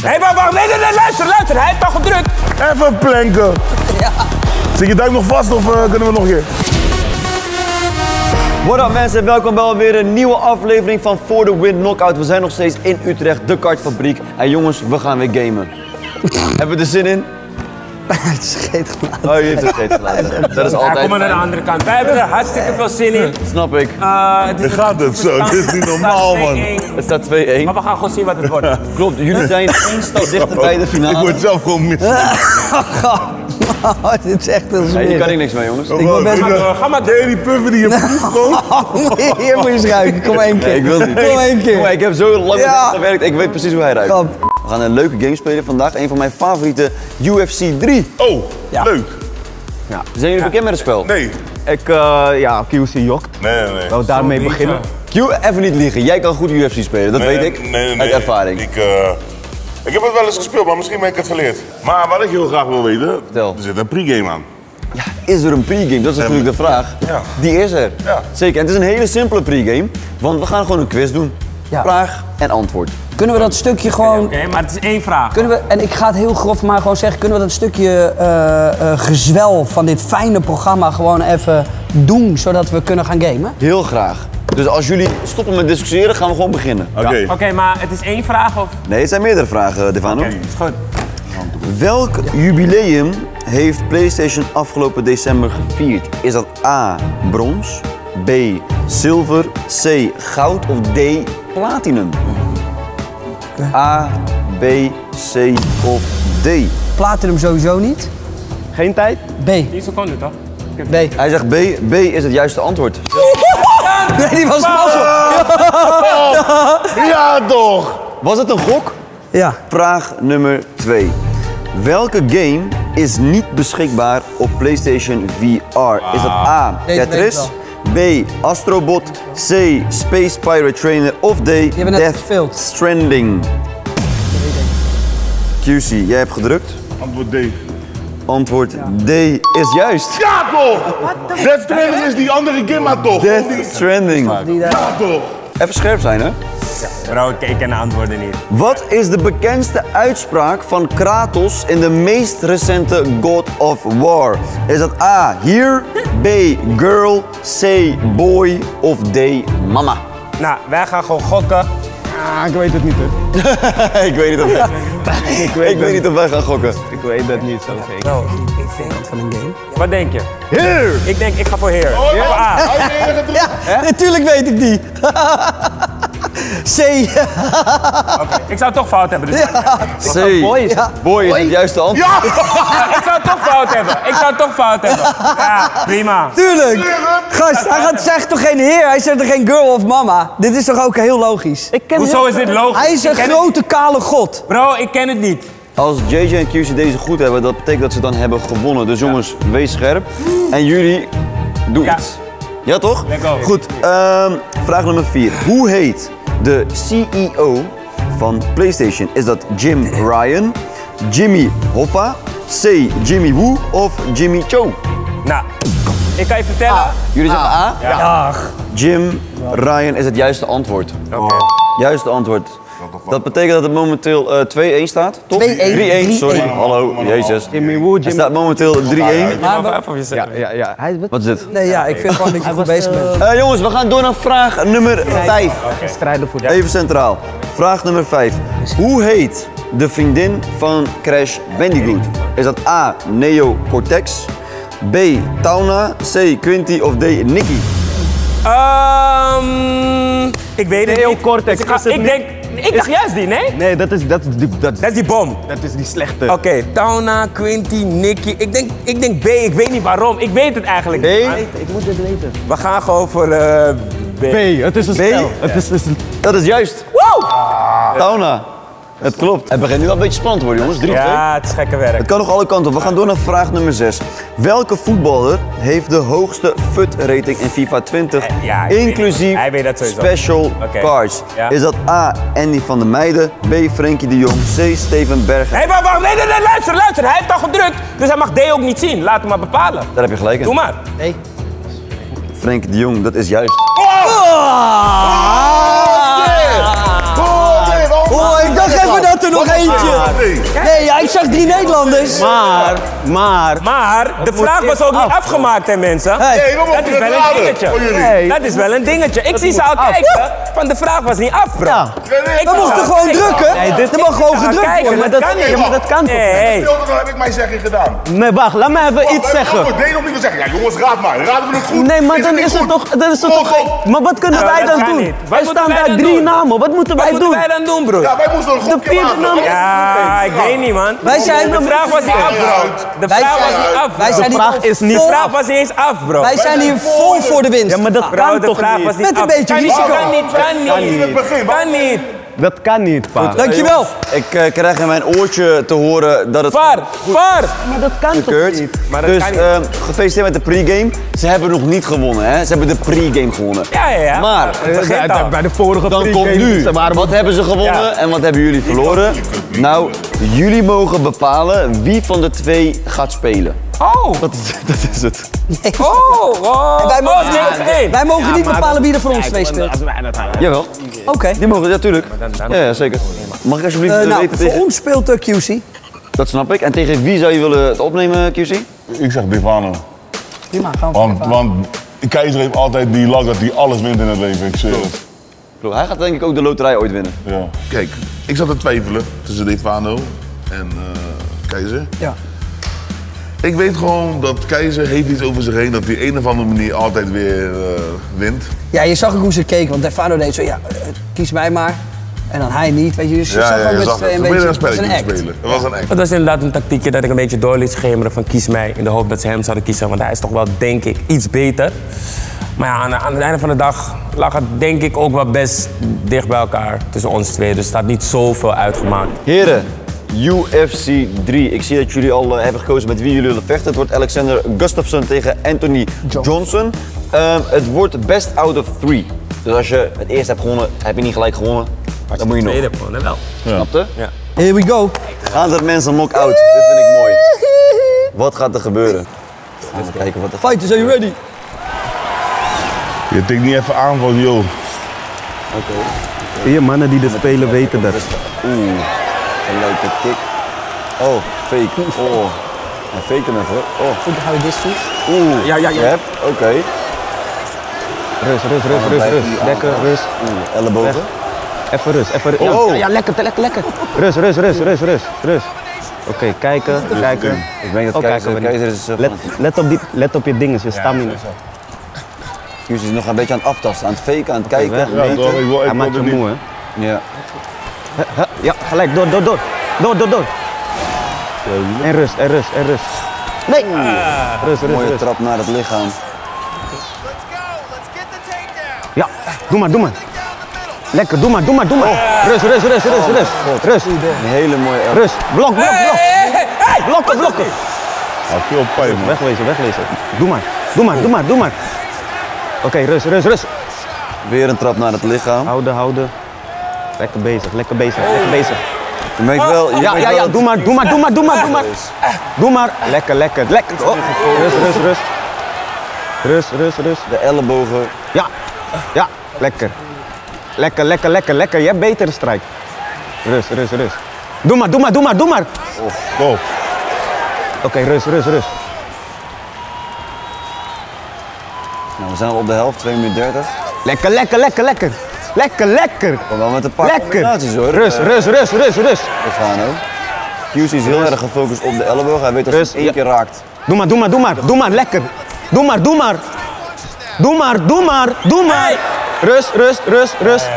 Hé, wacht, nee, luister, hij heeft al gedrukt. Even planken. Ja. Zit je duim nog vast of kunnen we nog een keer? What up mensen, welkom bij alweer een nieuwe aflevering van For The Win Knockout. We zijn nog steeds in Utrecht, de kartfabriek. En jongens, we gaan weer gamen. Hebben we er zin in? Het is scheet gelaten. Oh, je hebt het steeds gelaten. Dat is altijd Kom maar naar de andere kant. Wij hebben er hartstikke veel zin in. Snap ik. Dan gaat het zo, dit is niet normaal man. Het staat 2-1. Maar we gaan gewoon zien wat het wordt. Klopt, jullie zijn één stap dichter bij de Ik finale. word zelf gewoon mis. Dit is echt heel Hey, smerig. hier kan ik niks mee jongens. Ik wil best maar... Ga maar Ken je die puffer die je proeft gewoon? Nee, hier moet je eens ruiken. Kom maar één keer. Nee, ik wil niet. Kom maar één keer. Kom maar, ik heb zo lang Ja. gewerkt, ik weet precies hoe hij ruikt. Kom. We gaan een leuke game spelen vandaag. Een van mijn favoriete UFC 3. Oh, Ja. leuk. Zijn jullie bekend met het spel? Nee. Ik, ja, QC jokt. Nee. Laten we daarmee beginnen. Q, even niet liegen. Jij kan goed UFC spelen, dat weet ik. Nee. Uit ervaring. Ik heb het wel eens gespeeld, maar misschien ben ik het verleerd. Maar wat ik heel graag wil weten, Vertel. er zit een pregame aan. Ja, is er een pregame? Dat is natuurlijk de vraag. Ja. Die is er. Ja. Zeker. En het is een hele simpele pregame, want we gaan gewoon een quiz doen. Ja. Vraag en antwoord. Kunnen we dat stukje gewoon... Oké, maar het is één vraag. Kunnen we, en ik ga het heel grof maar gewoon zeggen, kunnen we dat stukje gezwel van dit fijne programma gewoon even doen, zodat we kunnen gaan gamen? Heel graag. Dus als jullie stoppen met discussiëren, gaan we gewoon beginnen. Oké. Oké, maar het is één vraag of... Nee, het zijn meerdere vragen, Devano. Is goed. Welk jubileum heeft PlayStation afgelopen december gevierd? Is dat A, brons, B, zilver, C, goud of D, platinum? A, B, C of D? Platinum sowieso niet. Geen tijd? B. 10 seconden toch? B. Hij zegt B. B is het juiste antwoord. Nee, die was mazzel. Ja toch! Was het een gok? Ja. Vraag nummer 2. Welke game is niet beschikbaar op PlayStation VR? Is dat A, Deze weet Tetris, B, Astrobot, C, Space Pirate Trainer of D, hebben net Death gespeeld. Stranding? QC, jij hebt gedrukt. Antwoord D. Antwoord D is juist. Ja toch! Death Stranding is die andere game toch? Death Stranding. Ja toch! Even scherp zijn, hè? Bro, ik ken de antwoorden niet. Wat is de bekendste uitspraak van Kratos in de meest recente God of War? Is dat A, here, B, girl, C, boy of D, mama? Nou, wij gaan gewoon gokken. Ah, ik weet het niet, hè. Ik weet niet of wij, ik weet niet of wij gaan gokken. Ik weet dat niet zo zeker. Bro, Ik denk van een game. wat denk je? Here! Ik ga voor Heer. Oh, Voor A. Ja, natuurlijk weet ik die. C. Ik zou het toch fout hebben. Dus C, Boy. Ja. boy is het juiste antwoord. ik zou het toch fout hebben. Ja, prima. Tuurlijk. Gast, hij zegt toch geen heer, hij zegt toch geen girl of mama? Dit is toch ook heel logisch? Hoezo is dit logisch? Hij is een Ik ken het grote kale god. Bro, ik ken het niet. Als JJ en QC deze goed hebben, dat betekent dat ze dan hebben gewonnen. Dus jongens, wees scherp. En jullie, doe Ja. iets. Ja toch? Let's go. Goed, vraag nummer 4. Hoe heet de CEO van PlayStation? Is dat Jim Ryan, Jimmy Hoffa, C. Jimmy Woo of Jimmy Cho? Nou, ik kan je vertellen. Jullie zeggen A? Ja. Jim Ryan is het juiste antwoord. Oké. Juiste antwoord. Dat betekent dat het momenteel 2-1 staat, toch? 2-1. 3-1, sorry. Hallo, jezus. Jimmy Woo, Het Jimmy... staat momenteel 3-1. Maar we- Even voor jezelf. Ja. Hij is Wat is dit? nee, ja, ik vind gewoon dat je goed bezig bent. Jongens, we gaan door naar vraag nummer 5. strijden voor Even centraal. Vraag nummer 5. Hoe heet de vriendin van Crash Bandicoot? Is dat A. Neo Cortex, B. Tauna, C. Quinty of D. Nicky? Ik weet het Neo niet. Cortex, Dus is het niet? ik dacht juist die, nee? Nee, dat is Dat is die bom. die slechte. Oké, Tauna, Quinty, Nicky. Ik denk B, ik weet niet waarom. Ik weet het eigenlijk niet. B. maar Ik moet dit weten. We gaan gewoon voor B. B, het is een spel. Het is Dat is juist. Tauna. Het klopt. Het begint nu wel een beetje spannend te worden, jongens. 3-2. Ja, het is gekke werk. Het kan nog alle kanten op. We gaan door naar vraag nummer 6. Welke voetballer heeft de hoogste FUT-rating in FIFA 20, Ja, ik weet inclusief het. Hij weet dat sowieso. special Oké. cards? Ja. Is dat A. Andy van der Meijden, B. Frenkie de Jong, C. Steven Bergen? Hé, wacht, nee, luister. Hij heeft al gedrukt, dus hij mag D ook niet zien. Laat hem maar bepalen. Daar heb je gelijk in. Doe maar. Nee. Frenkie de Jong, dat is juist. Oh, ik dacht even dat zat er nog eentje. Nee, ja, ik zag 3 Nederlanders. Maar... de vraag was ook niet afgemaakt, hè, mensen? Hey. Nee, we Dat mogen is het wel een raden dingetje. voor jullie. Nee. Dat is wel een dingetje. Ik zie ze al kijken, van de vraag was niet af, bro. Ja. We mochten gewoon drukken. Nee, dit- Er mag gewoon Gaan gedrukt kijken, worden. maar dat kan niet. Ja, maar dat kan toch? Nee. Dan heb ik mijn zeggen gedaan. Nee, wacht, laat me even iets zeggen. Nee, nog niet te zeggen. Ja, jongens, raad maar. Raden we het goed? Nee, maar dan het is niet het goed? toch... Dan is het Kom, toch kom. maar wat kunnen Ja, wij dat dan kan doen? niet. Wat Er moeten staan wij daar dan 3 doen? namen. Wat moeten Wat wij moeten doen? wij dan doen, broer? Ja, wij moesten een groepje vierde maken. naam- Ja, ik weet niet, man. Wij zijn- De vraag was niet af, bro. De Wij vraag zijn- was niet af, bro. Wij zijn De hier vraag is niet De vol- vraag was niet eens af, bro. Wij zijn hier vol voor de winst. Ja, maar dat Bro, kan de toch vraag was niet? niet Met een af. beetje Kan niet, risico. Kan niet, kan In het niet. begin. Kan niet. Dat kan niet, pa. Dankjewel. Ik krijg in mijn oortje te horen dat het Var, var. Maar dat kan toch gekeurd. niet? Maar dat Dus kan niet. gefeliciteerd met de pregame. Ze hebben nog niet gewonnen, hè? Ze hebben de pregame gewonnen. Ja, ja, ja. Maar Vergeet al. Bij de vorige dan pregame, komt nu, ze waren- wat hebben ze gewonnen Ja. en wat hebben jullie verloren? Nou, jullie mogen bepalen wie van de 2 gaat spelen. Oh, Dat is het. oh. Wij mogen, nee. wij mogen niet bepalen wie er voor ons 2 speelt. Jawel, Oké. die mogen, ja tuurlijk. Ja, zeker. Mag ik alsjeblieft Nou, weten voor tegen... ons speelt QC. Dat snap ik. En tegen wie zou je willen het opnemen, QC? Ik zeg Divano. Prima, gaan we Want Keizer heeft altijd die lak dat hij alles wint in het leven. Ik zweer het. Klopt. Hij gaat denk ik ook de loterij ooit winnen. Ja. Kijk, ik zat te twijfelen tussen Divano en Keizer. Ja. Ik weet gewoon dat Keizer heeft iets over zich heen dat hij een of andere manier altijd weer wint. Ja, je zag ook hoe ze keken, want Defano deed zo, ja, kies mij maar. En dan hij niet, weet je. Dus je zag ook je met zag z'n tweeën het. een We beetje, een het was spelletje een act. spelen. Het was een act. Het was inderdaad een tactiekje dat ik een beetje door liet schemeren van kies mij. In de hoop dat ze hem zouden kiezen, want hij is toch wel, denk ik, iets beter. Maar ja, aan het einde van de dag lag het denk ik ook wel best dicht bij elkaar tussen ons twee. Dus het had niet zoveel uitgemaakt. Heren, UFC 3. Ik zie dat jullie al hebben gekozen met wie jullie willen vechten. Het wordt Alexander Gustafsson tegen Anthony Johnson. Het wordt best out of 3. Dus als je het eerst hebt gewonnen, heb je niet gelijk gewonnen. Dan moet je nog. Tweede gewoon, wel. Snapte? Ja. Here we go. Gaan er mensen knock-out? Dit vind ik mooi. Wat gaat er gebeuren? Gaan we kijken wat er gaat. Fighters, are you ready? Je tikt niet even aan van joh. Zie je, mannen die dit spelen weten dat. Oeh, een leuke kick. Oh, fake. Oh, hij fake hem even. Oh, Goed, dan gaan we distance. oeh. Ja. Jab, oké. Rust. Lekker, rust. Oeh, ellebogen. Even rust, even rust. Oh. Ja, lekker. Rust. Oké, kijken. Ik denk dat Oh, Keizer, kijken we Keizer is... Let op je dingen, je stamina. Hughes is nog een beetje aan het aftasten, aan het faken, aan het kijken, weg. aan Ja, het toch, meten. ik Hij maakt je wil moe, hè? Ja. Ja, gelijk, door. En rust. Nee! Rust. Mooie trap naar het lichaam. Ja, doe maar. Lekker, doe maar. Rust. Een hele mooie elbow. Rust. Blok. Blokken. Hij veel pijn, man. Wegwezen. Doe maar. Oké, rust. Weer een trap naar het lichaam. Houden. Lekker bezig. Je merkt wel... je merkt wel Ja, dat- doe maar. Doe maar. Lekker. Oh. Rust. De ellebogen. Ja, lekker. Lekker. Je hebt betere strijk. Rust. Doe maar. Go. Oké, rust. Nou, we zijn al op de helft, 2 minuten 30. Lekker. Maar wel met een paar Lekker. combinaties hoor. Rust. Stefano. Hughes is heel erg gefocust op de elleboog. Hij weet dat Rust, hij hem 1 keer raakt. Doe maar, lekker. Doe maar. Rust.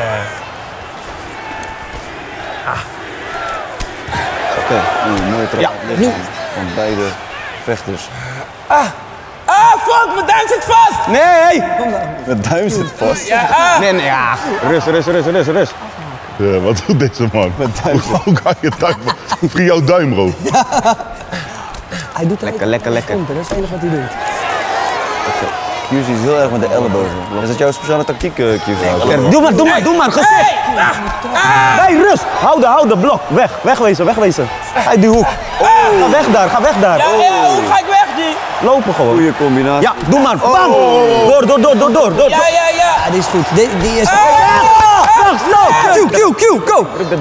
Oké, mooie trap Ja. op het lichaam van beide vechters. Fuck, mijn duim zit vast! Nee! Met duim zit vast. Nee, ja. Rust. Ja, wat doet deze man? Met duim zit. Hoe kan je duim? Free jouw duim, bro. Hij doet Lekker. dat is het enige wat hij doet. Hughes is heel erg met de ellebogen. Is dat jouw speciale tactiek, Hughes? Doe maar, gezicht. Hey, rust. Houden, blok. Wegwezen. Uit die hoek. Ga weg daar. Hoe ga ik weg, G? Lopen gewoon. Goeie combinatie. Ja, doe maar. Bam. Door. Ja. Ja, die is goed. Die is... Vlug, Q, go! Druk dat ding.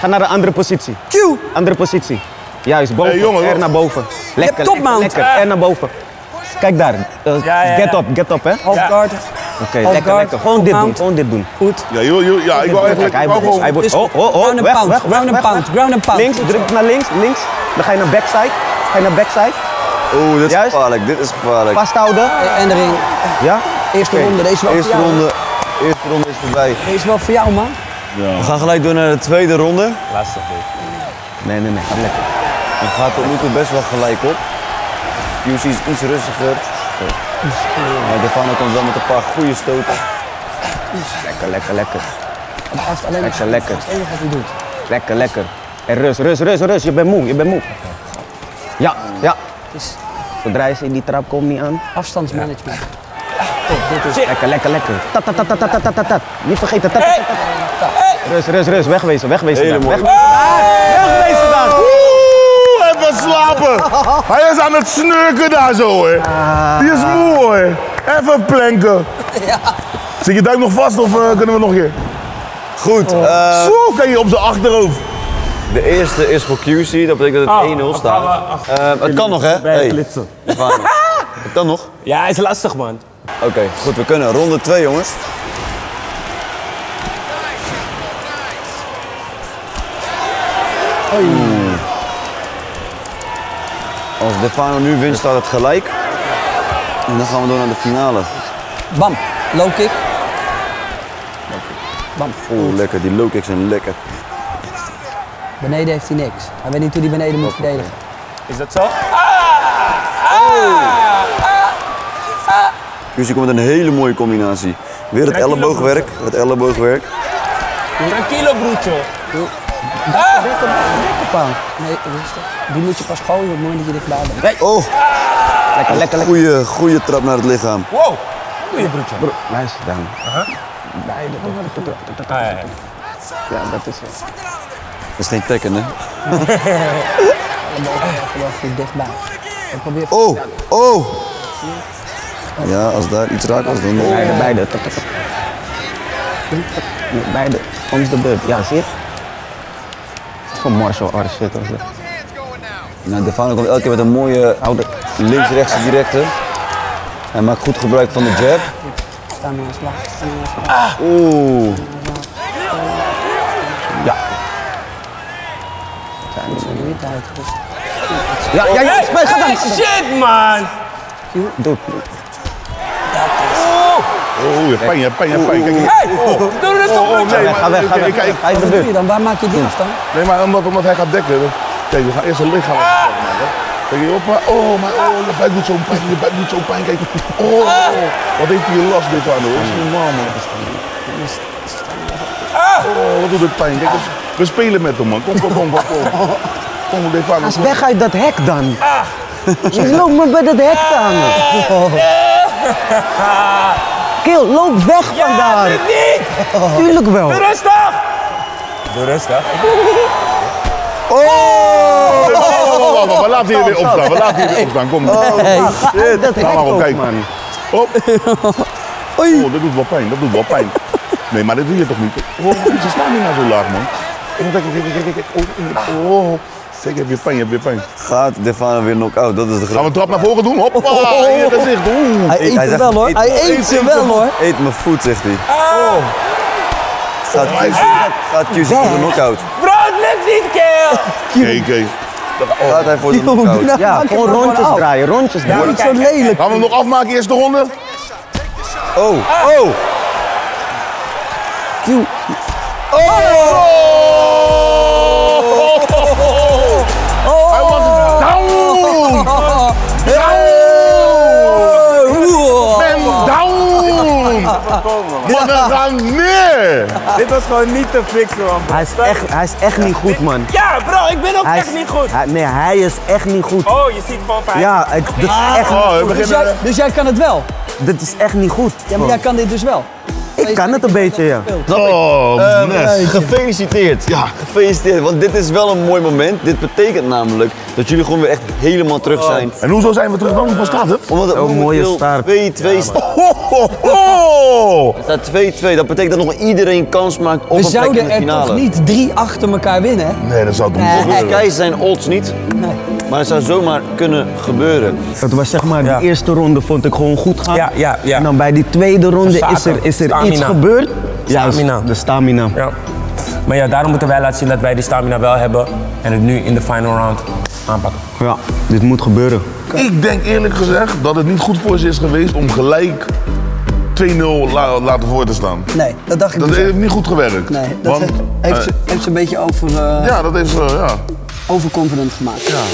Ga naar de andere positie. Q. Andere positie. Juist, boven. Hey, jongen, Er naar boven. Lekker, top mount. lekker. Er naar boven. Kijk daar. Get up, hè. Half guard. Oké, Half lekker, guard, lekker. Gewoon top dit doen, mount. gewoon dit doen. Goed. Ja, ik wou eigenlijk... Kijk, ik wou gewoon... hij wordt... Oh, Ground and weg, pound, weg, ground weg, and pound, weg. ground and pound. Links, druk naar links, links. Dan ga je naar backside. Ga je naar backside. Oeh, dit is Juist. gevaarlijk, dit is gevaarlijk. Vasthouden. En erin. Ja? Eerste Oké. ronde, deze is wel Eerste voor jou. ronde, eerste ronde is voorbij. Deze is wel voor jou, man. We gaan gelijk door naar de tweede ronde. Lastig dit. Nee, gaat lekker. Het gaat tot nu toe best wel gelijk op. QC is iets rustiger. Defano komt wel met een paar goede stoten. Lekker, lekker, lekker. Hij heeft alleen Lekker, lekker. Het enige wat hij doet. Lekker, lekker. En rust. Je bent moe, je bent moe. Ja. is Zodra je in die trap komt niet aan. afstandsmanagement. Top, dit is... Lekker. Tat. Niet vergeten. Tat. Rust. Wegwezen daar. Hele mooi. Wegwezen daar. Oeh, even slapen. Hij is aan het snurken daar zo, hoor. Die is moe, hoor. Even planken. Zit je duim nog vast of kunnen we nog een keer? Goed, Zo, kan je op zijn achterhoofd. de eerste is voor QC, dat betekent dat het 1-0 staat. Het kan nog, hè? Hey, Defano. Het kan nog. Ja, is lastig, man. Oké, goed, we kunnen. Ronde 2, jongens. Als Defano nu wint, staat het gelijk. En dan gaan we door naar de finale. Bam, low kick. Bam. Oeh, lekker. Die low kicks zijn lekker. Beneden heeft hij niks. Hij weet niet hoe hij beneden moet verdedigen. Is dat zo? QC komt met een hele mooie combinatie. Weer het elleboogwerk. Het elleboogwerk. Tranquilo, broertje. Pound. Nee, rustig. Die moet je pas gooien op het moment dat je dichtbij bent. Oh, Lekker. goede trap naar het lichaam. Wow. Goeie, broertje. Luister dan. Ja. Ja, dat is het. Dat is geen tekken, hè? Gewoon goed dichtbij. En probeer... Oh! Ja, als daar iets raakt was, dan... Beide. Beide. Om de beurt. Ja, zie je? Van martial arts shit was dat. Nou, Defano komt elke keer met een mooie links-rechtse directe. Hij maakt goed gebruik van de jab. Staan we aan slag. Oeh. Ja. Niet uit. Dus Ja, ga dan. Shit, man. Doe. Oh, je pijn, je pijn. Kijk hier. Hey, doe het toch, broertje. nee, Ga weg. kijk, Ga je de wat doe beurt. je dan? Waar maak je die afstand? Nee, maar omdat hij gaat dekken. Kijk, we gaan eerst een lichaam maken. Kijk hier op, maar je buik doet zo'n pijn, je buik doet zo'n pijn. Kijk, wat heeft hij last, Defano? Dat is normaal, man. Wat doet het pijn? Kijk, we spelen met hem, man. Kom, Defano. Ga eens weg uit dat hek dan. Je loopt maar bij dat hek te hangen. Kill, loop weg van daar. Dit niet. Tuurlijk wel. Doe rustig. Doe rustig. We laten hier weer opstaan. Kom. Dat hek maar op, ook, kijk. man. Op. Oh, dat doet wel pijn. Nee, maar dit doe je toch niet? Ze staan niet nou zo laag, man. Kijk, je hebt weer pijn. Gaat Defano weer knock-out? Dat is de Gaan we grap. een trap naar voren doen? Hoppa, in je gezicht. Hij eet hij ze zegt, wel hoor. eet- Hij eet ze wel hoor. Eet mijn voet, zegt hij. Gaat QC voor de knock-out? Bro, het lukt niet, kill. Kijk. Gaat hij voor de Doe knock-out? nou, Ja, maak hem gewoon maar rondjes af. draaien, rondjes draaien. Niet zo lelijk. Gaan we hem nog afmaken, eerste ronde? Oh! Q. Hij was down! Ben down! Mannen gaan neer! Dit was gewoon niet te fixen, man. Hij is echt niet goed, man. Ja, bro, ik ben ook Hij echt is- niet goed. Nee, hij is echt niet goed. Oh, je ziet gewoon pijn. Ja, dit is echt, Oh, we Dus beginnen... jij kan het wel? dit is echt niet goed. Ja, maar jij kan dit dus wel. Ik kan het een beetje, ja. Oh, Nes. Gefeliciteerd. Ja. Gefeliciteerd, want dit is wel een mooi moment. Dit betekent namelijk dat jullie gewoon weer echt helemaal terug zijn. En hoezo zijn we terug dan? Wat staat het? Omdat het mooie momenteel start. 2-2 staat. Oh! Het staat 2-2. Dat betekent dat nog iedereen kans maakt op We een plek in zouden de er finale. toch niet 3 achter elkaar winnen, hè? Nee, dat zou toch niet Nee. gebeuren. Kijk, zijn odds niet. Nee. Maar het zou zomaar kunnen gebeuren. Het was zeg maar, Ja. de eerste ronde vond ik gewoon goed gaan. Ja. En dan bij die tweede ronde Verzaken. is er Stamina. iets gebeurd. Juist, Stamina. de stamina. Ja. Maar ja, daarom moeten wij laten zien dat wij die stamina wel hebben en het nu in de final round aanpakken. Ja, dit moet gebeuren. Ik denk eerlijk gezegd dat het niet goed voor ze is geweest om gelijk 2-0 laten voor te staan. Nee, dat dacht ik Dat dus heeft ook. niet goed gewerkt. Nee, dat Want, heeft ze een beetje ja, dat is ja. overconfident gemaakt. Ja.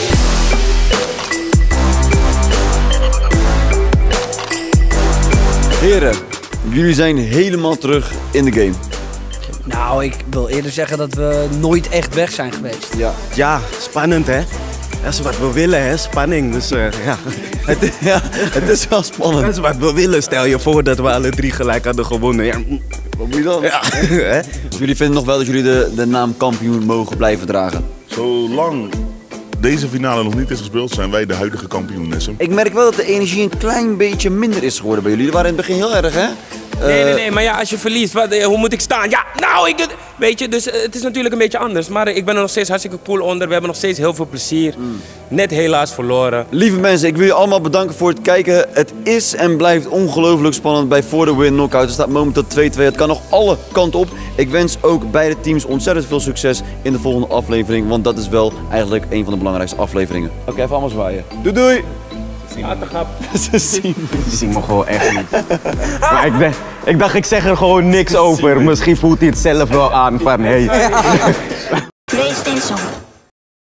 Heren, jullie zijn helemaal terug in de game. Nou, ik wil eerder zeggen dat we nooit echt weg zijn geweest. Ja. Ja, spannend hè. Dat is wat we willen hè, spanning. Dus ja, Het is wel spannend. dat is wat we willen. Stel je voor dat we alle 3 gelijk hadden gewonnen. Ja, Wat moet je dan? ja. hè? Jullie vinden nog wel dat jullie de naam kampioen mogen blijven dragen? Zolang deze finale nog niet is gespeeld, zijn wij de huidige kampioenessen. Ik merk wel dat de energie een klein beetje minder is geworden bij jullie. Jullie waren in het begin heel erg, hè? Nee, maar ja, als je verliest, hoe moet ik staan? Ja, nou, weet je, dus het is natuurlijk een beetje anders. Maar ik ben er nog steeds hartstikke cool onder. We hebben nog steeds heel veel plezier. Net helaas verloren. Lieve mensen, ik wil je allemaal bedanken voor het kijken. Het is en blijft ongelooflijk spannend bij For The Win Knockout. Er staat momenteel 2-2. Het kan nog alle kanten op. Ik wens ook beide teams ontzettend veel succes in de volgende aflevering. Want dat is wel eigenlijk een van de belangrijkste afleveringen. Oké, even allemaal zwaaien. Doei doei! Ze zien Die zien me gewoon echt niet. Maar ik dacht, ik zeg er gewoon niks over. Misschien voelt hij het zelf wel aan van, hey. PlayStation